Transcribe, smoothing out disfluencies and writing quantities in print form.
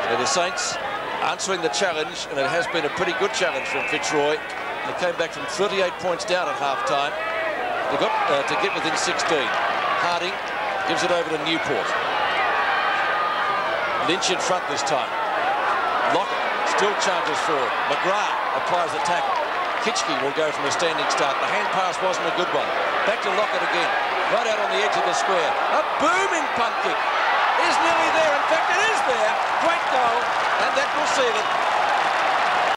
And the Saints answering the challenge, and it has been a pretty good challenge from Fitzroy. They came back from 38 points down at half-time. They got to get within 16. Harding gives it over to Newport. Lynch in front this time. Lockett still charges forward. McGrath applies the tackle. Kitchke will go from a standing start. The hand pass wasn't a good one. Back to Lockett again. Right out on the edge of the square. A booming punt kick. Is nearly there. In fact, it is there. Great goal. And that will seal it.